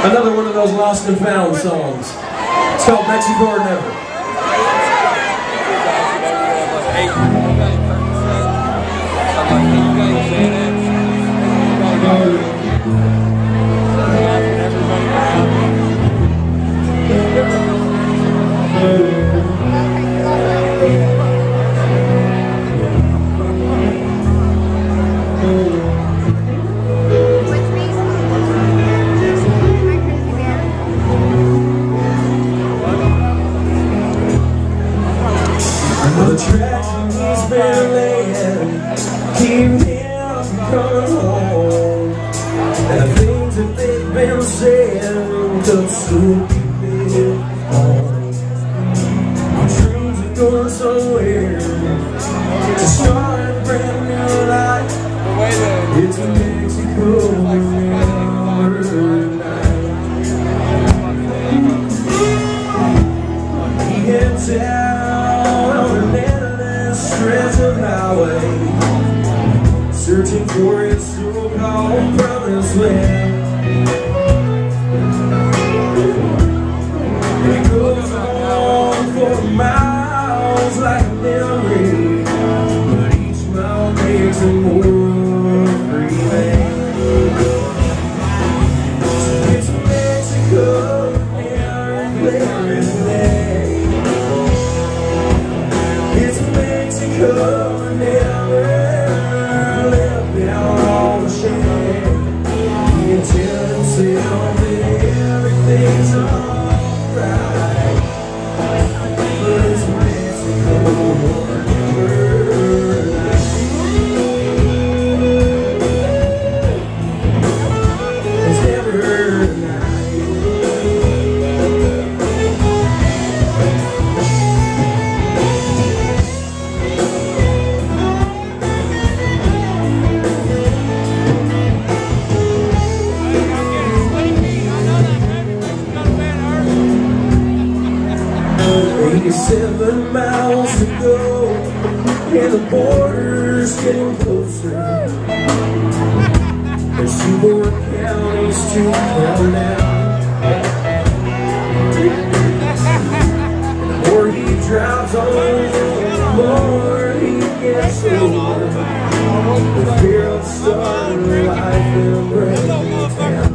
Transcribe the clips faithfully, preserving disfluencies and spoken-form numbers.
Another one of those lost and found songs. It's called Mexico or Never. The tracks he's been laying keep him from coming home, and the things that they've been saying could soon keep him home. Our dreams are going somewhere to start a brand new life. It's Mexico tonight. He heads out on an endless stretch of highway, searching for its so-called promised land. And it goes on for miles like a memory, but each mile makes it more free man. So it's Mexico and Larue. It's Mexico, never left down on the shade. He can tell himself that everything's alright, but it's Mexico or never. It's never eighty-seven miles to go, and the border's getting closer. There's two more counties to count now, and the more he drives on, the more he gets older. The fear of starting life in a brand new town.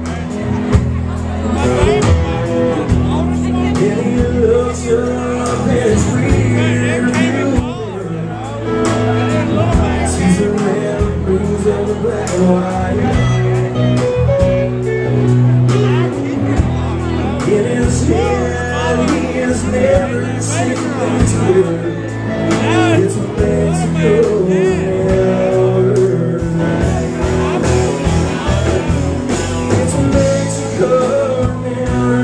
And he looks up at his rear view, sees the red and blues and the black and white. In his head he has never seen things good. It's Mexico never. It's Mexico never.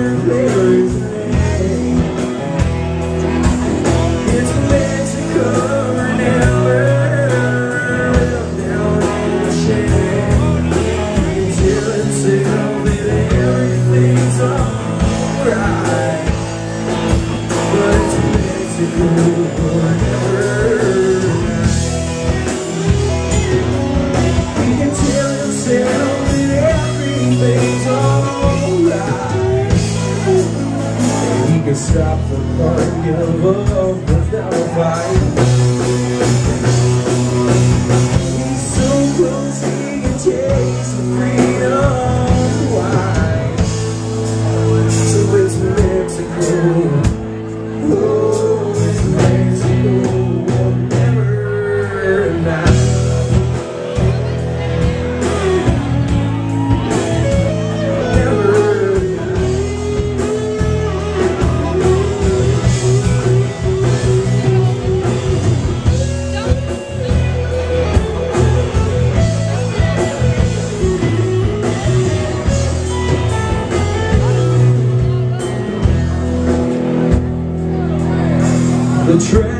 He can tell himself that everything's alright, and he can stop the park of love without a fight. He's so close he can taste the freedom wine. So it's Mexico. Oh, it's Mexico, never not. Never the trail